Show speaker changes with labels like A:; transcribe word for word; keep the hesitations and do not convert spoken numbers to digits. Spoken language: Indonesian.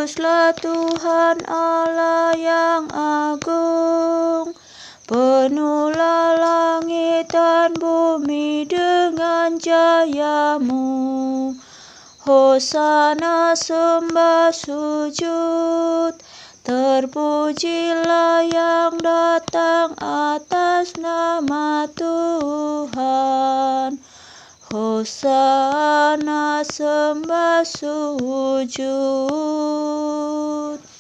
A: Kuduslah Tuhan Allah yang agung, penuhlah langit dan bumi dengan jayamu. Hosana sembah sujud, terpujilah yang datang atas nama Tuhan. Hosana sembah sujud.